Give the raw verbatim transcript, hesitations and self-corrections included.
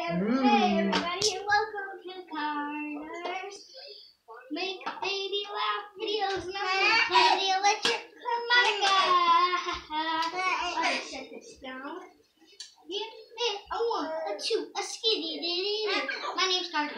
Mm. Hey everybody, and welcome to Carter's Make Baby Laugh Videos. Now we play the electric harmonica. Let's set this down. Yeah, a one, a two, a skitty diddy. My name's Carter.